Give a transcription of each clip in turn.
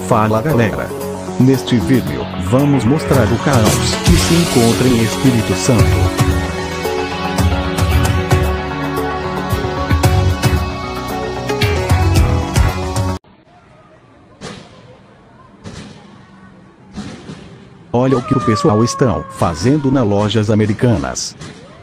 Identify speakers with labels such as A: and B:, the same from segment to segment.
A: Fala galera! Neste vídeo, vamos mostrar o caos que se encontra em Espírito Santo. Olha o que o pessoal estão fazendo nas lojas americanas.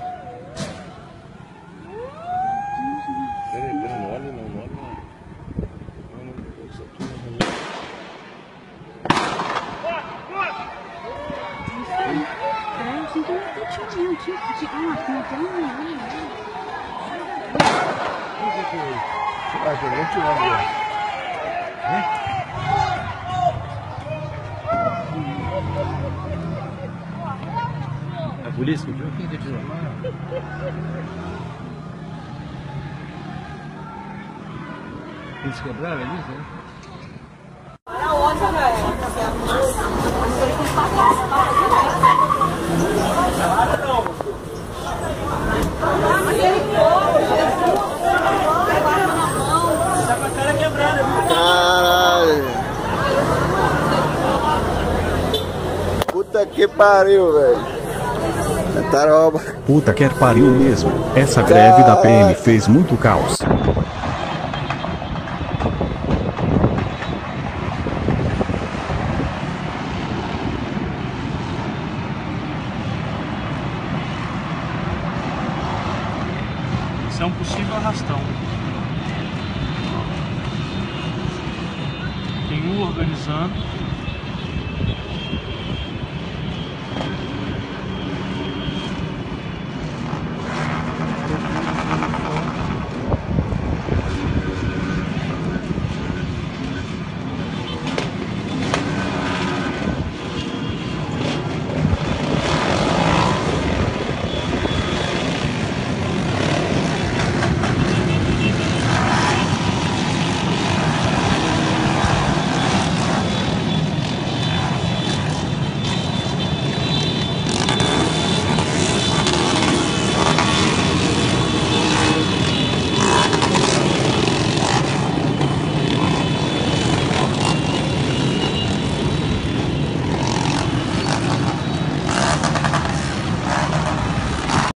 B: A polícia viu? Eles quebraram ali, né?
C: Caralho! Puta que pariu, velho! Taroba!
A: Puta que pariu mesmo. Essa greve da PM fez muito caos.
D: Isso é um possível arrastão. Tem um organizando.